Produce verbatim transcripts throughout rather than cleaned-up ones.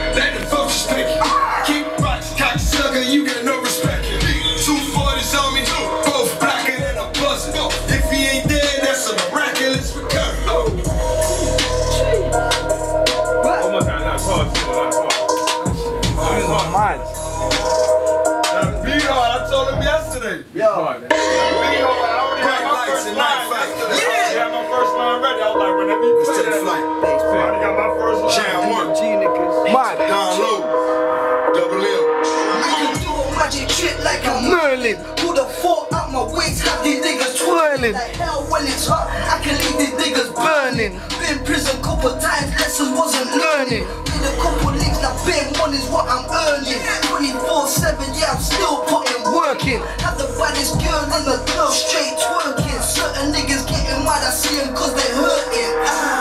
let the vultures pick you. Keep rocks, cocksucker, you get no respect. Two forties on me, both blacker than a buzzard. If he ain't dead, that's a miraculous recovery. One more time, not pause, not pause. Oh, mad. Beat hard, I told him yesterday. Yo. Beat hard, I already had my first line. Yeah. I had my first line ready. I was like, whenever you play that, flight. I already got my first line. Jam one. G niggas. Mad. Down low. Double L. I can do a magic trick like a Merlin. Who the fuck out my waist have these niggas twirling? Like hell when it's hot, I can leave these niggas burning. Been prison couple times, lessons wasn't learning. Did a couple links, now bare money's what I'm earning. twenty-four seven, yeah, I'm still putting working. Have the baddest girl in the club straight twerking. Certain niggas getting mad, I see them cause they hurting.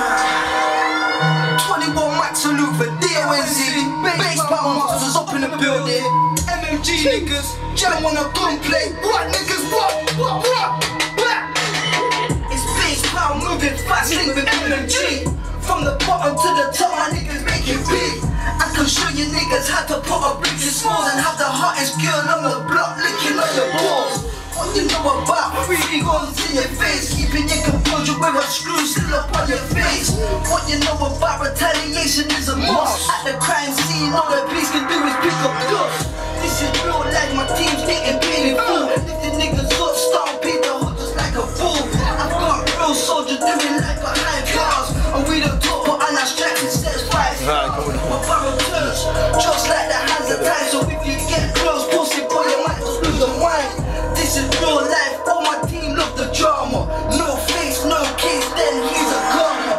Ah. twenty-one max salute for D O N Z. Bass power monsters up in the building. M M G niggas, jam on a gunplay. What niggas, what, what, what, what? It's bass power moving fast, link with M M G. From the bottom to the top, my niggas make it big. I can show you niggas how to put a brick in smalls and have the hottest girl on the block licking on your balls. What you know about three guns in your face, keeping your composure with a screw still up on your face. What you know about retaliation is a must. At the crime scene, all the police can do is pick up dust. This is real life, my team's getting paid in full. If the niggas up, start beat the hood just like a fool. I've got real soldiers doing like behind cars. And we don't talk, but I'm not strapped, it says five stars. My barrel turns, just like the hands of time. So if you get close, pussy boy, you might just lose your mind. This is real life, all my team love the drama. No face, no case, then he's a karma.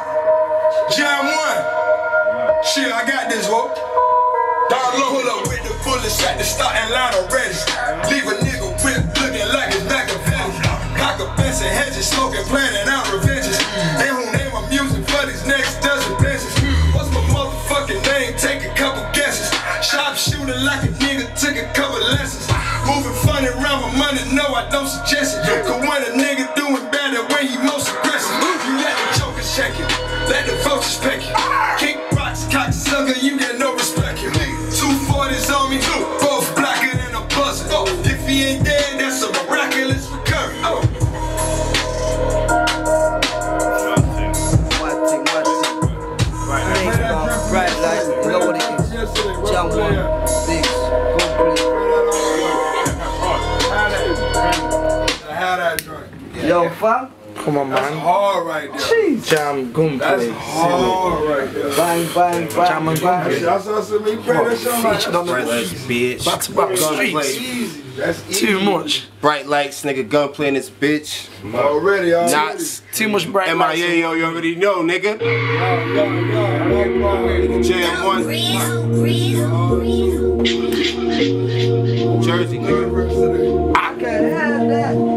Jam one. Shit, I got this, whoa. Down low, pull up with the bullets at the starting line already. Leave a nigga whip looking like it's Machiavelli. Cock a fence and hedges, smoking, planning out revenges. They who name my music for these next dozen benches. What's my motherfucking name? Take a couple guesses. Sharp shooter like a nigga took a couple lessons. Moving funny around my money, no, I don't suggest it. Cause when a nigga doing better when he most aggressive. You let the jokers check it, let the vultures peck it. Kick rocks, cocksucker, you get no respect. Two forties on me, both blacker than a buzzard. If he ain't dead, that's a miraculous recovery. Bright light, you know what it is. Jam one, six, complete. How that joint? Yo, fam. Come on, That's man. hard right there. Jeez. Jam Gunplay. That's hard right there. Bang, bang, bang. Jam and Gunplay. That's awesome. You play that show like Featured on the bitch. back to back streets. easy. That's easy. Too much. Bright lights, nigga, gunplay in this bitch. Already, already. Knots. Too much bright M I lights. A, yo, you already know, nigga. Yo, yo, yo, Jam one. Jersey, nigga. I can have that.